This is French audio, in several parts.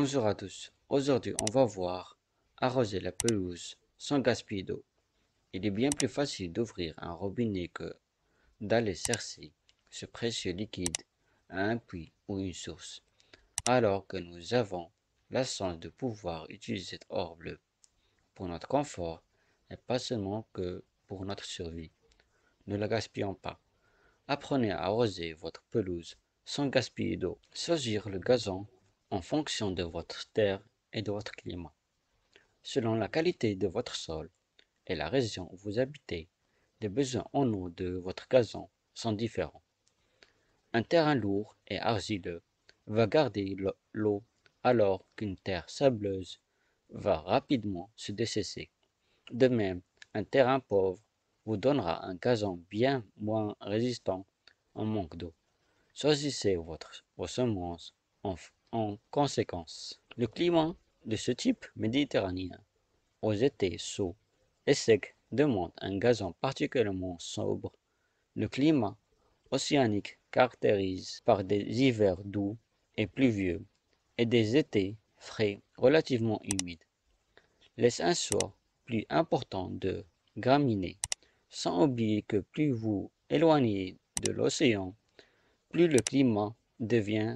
Bonjour à tous. Aujourd'hui, on va voir arroser la pelouse sans gaspiller d'eau. Il est bien plus facile d'ouvrir un robinet que d'aller chercher ce précieux liquide à un puits ou une source, alors que nous avons la chance de pouvoir utiliser cette or bleue pour notre confort et pas seulement que pour notre survie. Ne la gaspillons pas. Apprenez à arroser votre pelouse sans gaspiller d'eau. Choisir le gazon en fonction de votre terre et de votre climat. Selon la qualité de votre sol et la région où vous habitez, les besoins en eau de votre gazon sont différents. Un terrain lourd et argileux va garder l'eau alors qu'une terre sableuse va rapidement se dessécher. De même, un terrain pauvre vous donnera un gazon bien moins résistant en manque d'eau. Choisissez vos semences en conséquence. Le climat de ce type méditerranéen, aux étés chauds et secs, demande un gazon particulièrement sobre. Le climat océanique caractérise par des hivers doux et pluvieux et des étés frais relativement humides. Les choix plus important de graminées, sans oublier que plus vous éloignez de l'océan, plus le climat devient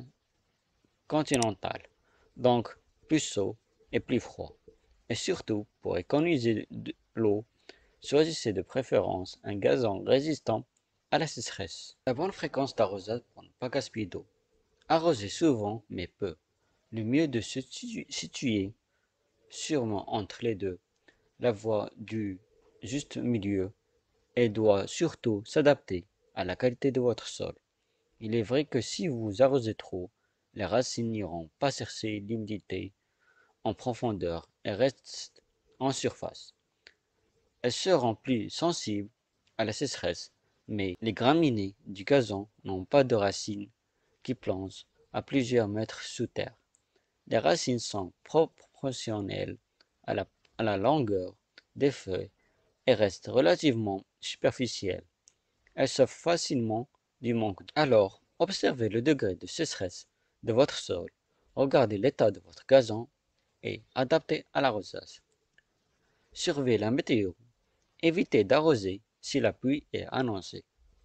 continental, donc plus chaud et plus froid. Et surtout, pour économiser de l'eau, choisissez de préférence un gazon résistant à la sécheresse. La bonne fréquence d'arrosage pour ne pas gaspiller d'eau. Arrosez souvent mais peu. Le mieux de se situer sûrement entre les deux. La voie du juste milieu et doit surtout s'adapter à la qualité de votre sol. Il est vrai que si vous arrosez trop, les racines n'iront pas chercher l'humidité en profondeur et restent en surface. Elles seront plus sensibles à la sécheresse, mais les graminées du gazon n'ont pas de racines qui plongent à plusieurs mètres sous terre. Les racines sont proportionnelles à la longueur des feuilles et restent relativement superficielles. Elles souffrent facilement du manque d'eau. Alors, observez le degré de sécheresse de votre sol, regardez l'état de votre gazon et adaptez à l'arrosage. Surveillez la météo. Évitez d'arroser si la pluie est annoncée.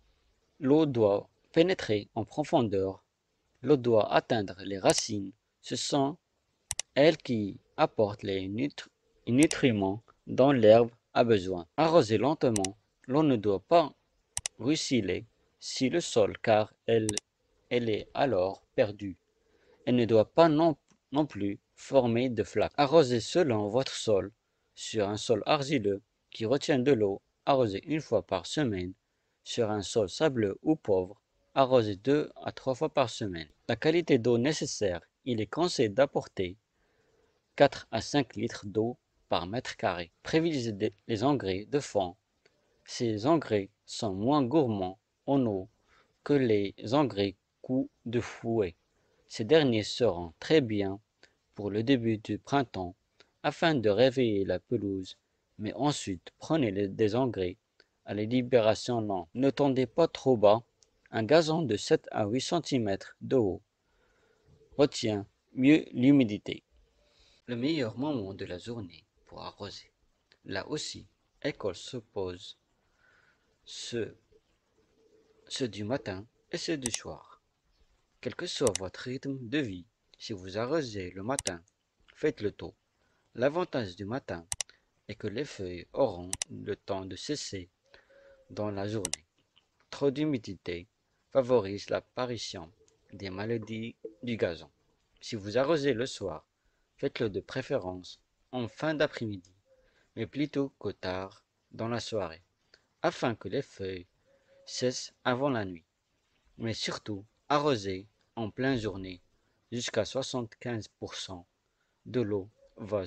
L'eau doit pénétrer en profondeur. L'eau doit atteindre les racines. Ce sont elles qui apportent les nutriments dont l'herbe a besoin. Arrosez lentement. L'eau ne doit pas ruisseler si le sol car elle est alors perdue. Elle ne doit pas non plus former de flaques. Arrosez selon votre sol. Sur un sol argileux qui retient de l'eau, arrosez une fois par semaine. Sur un sol sableux ou pauvre, arrosez 2 à 3 fois par semaine. La qualité d'eau nécessaire, il est conseillé d'apporter 4 à 5 litres d'eau par mètre carré. Privilégiez les engrais de fond. Ces engrais sont moins gourmands en eau que les engrais coup de fouet. Ces derniers seront très bien pour le début du printemps afin de réveiller la pelouse, mais ensuite prenez des engrais à la libération lente. Ne tendez pas trop bas. Un gazon de 7 à 8 cm de haut retient mieux l'humidité. Le meilleur moment de la journée pour arroser. Là aussi, école s'oppose ceux, ceux du matin et ceux du soir. Quel que soit votre rythme de vie, si vous arrosez le matin, faites-le tôt. L'avantage du matin est que les feuilles auront le temps de cesser dans la journée. Trop d'humidité favorise l'apparition des maladies du gazon. Si vous arrosez le soir, faites-le de préférence en fin d'après-midi, mais plutôt que tard dans la soirée, afin que les feuilles cessent avant la nuit. Mais surtout, arrosez en pleine journée. Jusqu'à 75% de l'eau va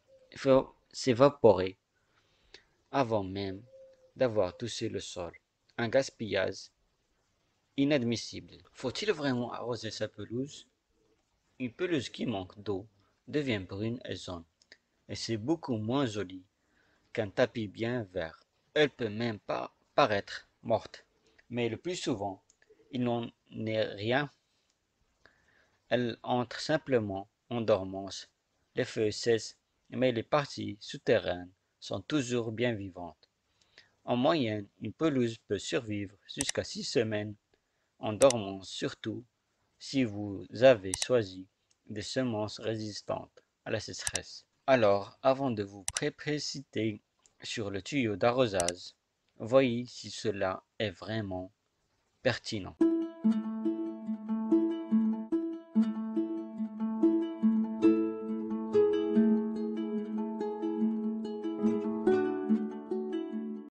s'évaporer avant même d'avoir touché le sol. Un gaspillage inadmissible. Faut-il vraiment arroser sa pelouse? Une pelouse qui manque d'eau devient brune et jaune, et c'est beaucoup moins joli qu'un tapis bien vert. Elle peut même pas paraître morte, mais le plus souvent, il n'en est rien. Elle entre simplement en dormance, les feuilles cessent, mais les parties souterraines sont toujours bien vivantes. En moyenne, une pelouse peut survivre jusqu'à 6 semaines en dormance, surtout si vous avez choisi des semences résistantes à la sécheresse. Alors, avant de vous précipiter sur le tuyau d'arrosage, voyez si cela est vraiment pertinent.